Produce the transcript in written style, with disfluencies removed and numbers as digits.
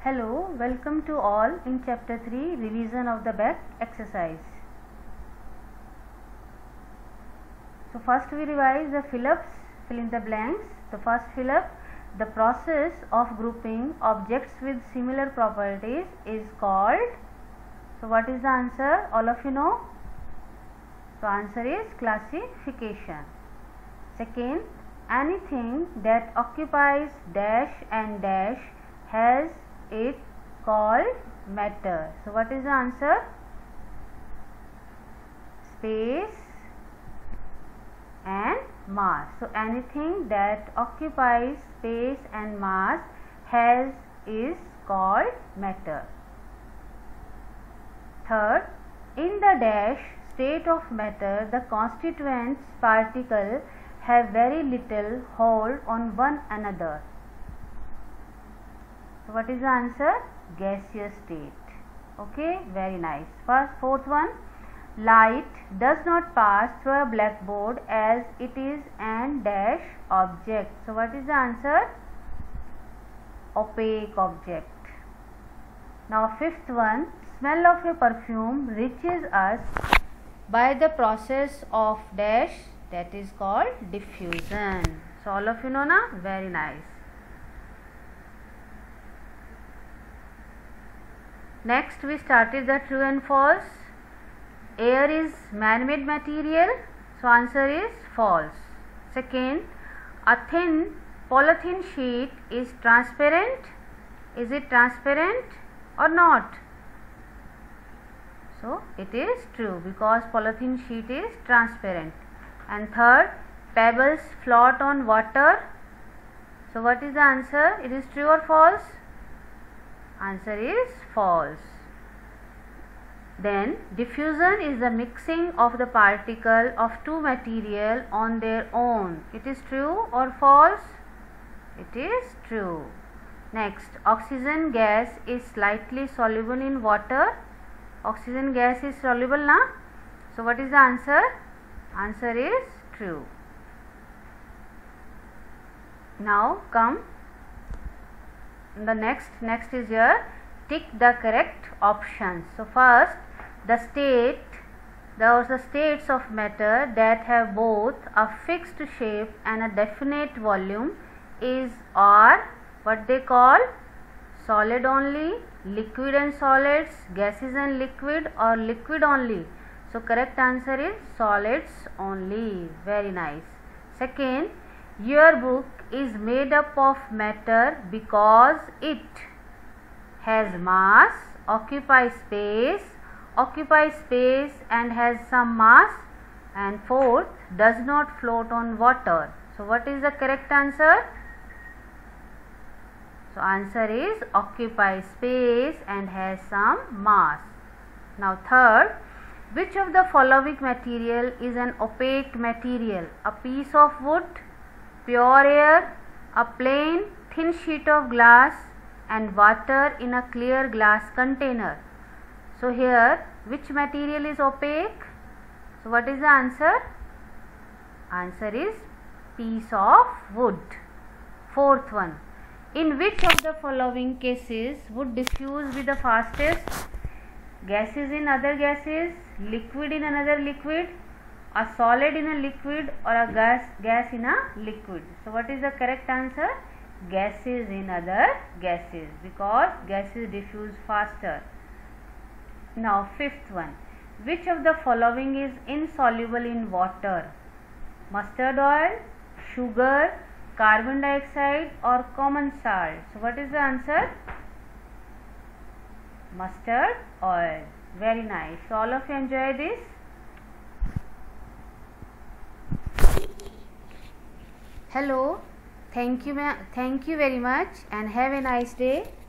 Hello, welcome to all in chapter 3 revision of the back exercise. So first we revise the fill in the blanks. The first fill up, the process of grouping objects with similar properties is called. So what is the answer? All of you know. So answer is classification. Second, anything that occupies dash and dash has it called matter. So what is the answer? Space and mass. So anything that occupies space and mass is called matter. Third, in the dash state of matter, the constituents particle have very little hold on one another. So what is the answer? Gaseous state. Okay, very nice. Fourth one, light does not pass through a blackboard as it is an dash object. So what is the answer? Opaque object. Now fifth one, smell of a perfume reaches us by the process of dash, that is called diffusion. So all of you know na? Very nice. Next we started the true and false. Air is man-made material, so answer is false. Second, a thin polythene sheet is transparent. Is it transparent or not? So it is true because polythene sheet is transparent. And third, pebbles float on water. So what is the answer? It is true or false? Answer is false. Then diffusion is the mixing of the particle of two material on their own. It is true or false? It is true. Next, oxygen gas is slightly soluble in water. Oxygen gas is soluble na? So what is the answer? Answer is true. Now come the next is here, tick the correct options. So first, the states of matter that have both a fixed shape and a definite volume are what they call solid only, liquid and solids, gases and liquid, or liquid only. So correct answer is solids only. Very nice. Second, your book is made up of matter because it has mass, occupies space and has some mass, and fourth, does not float on water. So what is the correct answer? So answer is occupies space and has some mass. Now third, which of the following material is an opaque material? A piece of wood, pure air, a plain thin sheet of glass, and water in a clear glass container. So here, which material is opaque? So what is the answer? Answer is piece of wood. Fourth one, in which of the following cases would diffuse with the fastest? Gases in other gases, liquid in another liquid, a solid in a liquid, or a gas in a liquid. So what is the correct answer? Gases in other gases, because gases diffuse faster. Now fifth one, which of the following is insoluble in water? Mustard oil, sugar, carbon dioxide, or common salt? So what is the answer? Mustard oil. Very nice. So all of you enjoy this. Hello, thank you very much and have a nice day.